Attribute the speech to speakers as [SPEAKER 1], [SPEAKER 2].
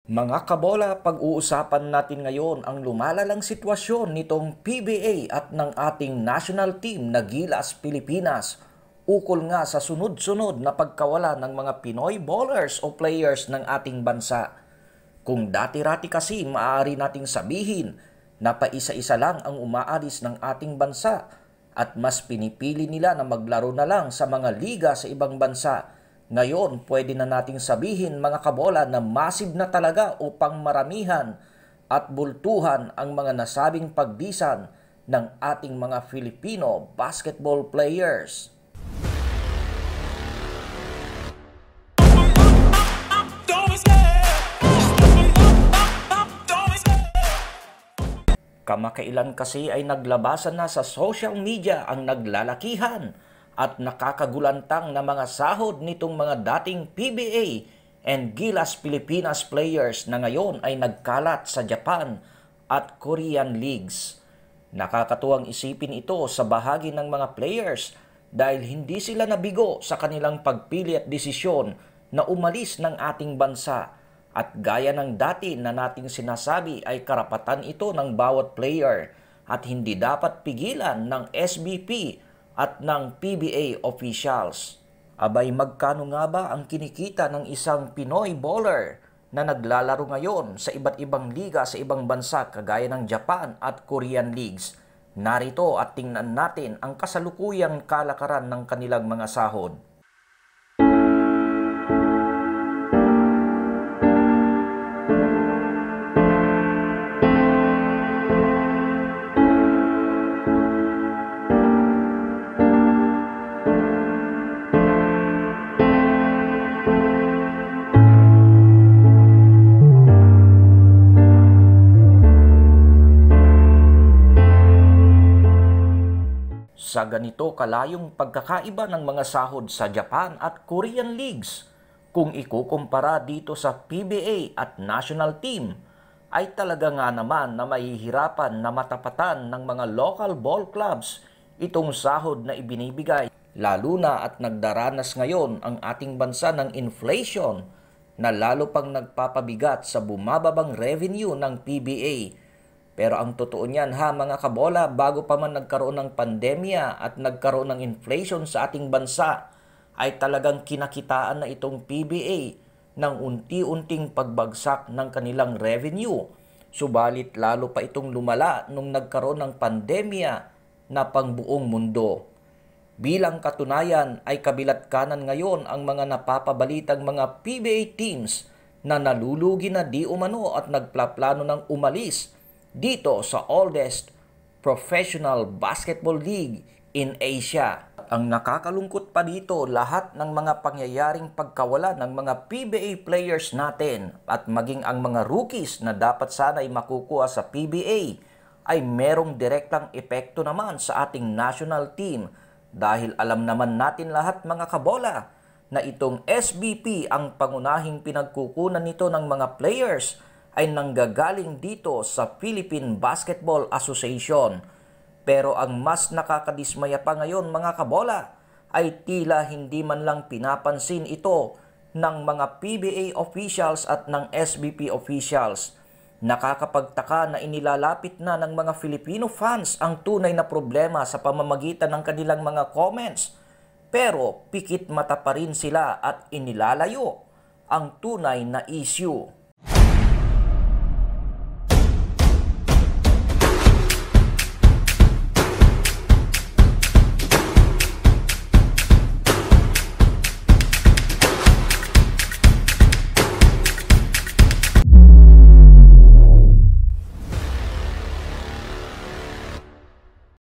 [SPEAKER 1] Mga kabola, pag-uusapan natin ngayon ang lumalalang sitwasyon nitong PBA at ng ating national team na Gilas Pilipinas ukol nga sa sunod-sunod na pagkawala ng mga Pinoy bowlers o players ng ating bansa. Kung dati-rati kasi maaari nating sabihin na paisa-isa lang ang umaalis ng ating bansa at mas pinipili nila na maglaro na lang sa mga liga sa ibang bansa. Ngayon, pwede na nating sabihin mga kabola na massive na talaga upang maramihan at bultuhan ang mga nasabing pagbisan ng ating mga Filipino basketball players. Kamakailan kasi ay naglabasan na sa social media ang naglalakihan at nakakagulantang na mga sahod nitong mga dating PBA and Gilas Pilipinas players na ngayon ay nagkalat sa Japan at Korean leagues. Nakakatuwang isipin ito sa bahagi ng mga players dahil hindi sila nabigo sa kanilang pagpili at desisyon na umalis ng ating bansa. At gaya ng dati na nating sinasabi ay karapatan ito ng bawat player at hindi dapat pigilan ng SBP at ng PBA officials. Abay, magkano nga ba ang kinikita ng isang Pinoy bowler na naglalaro ngayon sa iba't ibang liga sa ibang bansa kagaya ng Japan at Korean leagues? Narito at tingnan natin ang kasalukuyang kalakaran ng kanilang mga sahod. Sa ganito kalayong pagkakaiba ng mga sahod sa Japan at Korean leagues, kung ikukumpara dito sa PBA at national team, ay talaga nga naman na mahihirapan na matapatan ng mga local ball clubs itong sahod na ibinibigay. Lalo na at nagdaranas ngayon ang ating bansa ng inflation na lalo pang nagpapabigat sa bumababang revenue ng PBA. Pero ang totoo niyan mga kabola, bago pa man nagkaroon ng pandemya at nagkaroon ng inflation sa ating bansa, ay talagang kinakitaan na itong PBA ng unti-unting pagbagsak ng kanilang revenue. Subalit lalo pa itong lumala nung nagkaroon ng pandemya na pangbuong mundo. Bilang katunayan ay kabilat kanan ngayon ang mga napapabalitang mga PBA teams na nalulugi na di umano at nagplaplano ng umalis dito sa oldest professional basketball league in Asia. Ang nakakalungkot pa dito, lahat ng mga pangyayaring pagkawala ng mga PBA players natin at maging ang mga rookies na dapat sana'y makukuha sa PBA ay merong direktang epekto naman sa ating national team dahil alam naman natin lahat mga kabola na itong SBP ang pangunahing pinagkukunan nito ng mga players ay nanggagaling dito sa Philippine Basketball Association. Pero ang mas nakakadismaya pa ngayon mga kabola ay tila hindi man lang pinapansin ito ng mga PBA officials at ng SBP officials. Nakakapagtaka na inilalapit na ng mga Filipino fans ang tunay na problema sa pamamagitan ng kanilang mga comments. Pero pikit mata pa rin sila at inilalayo ang tunay na issue.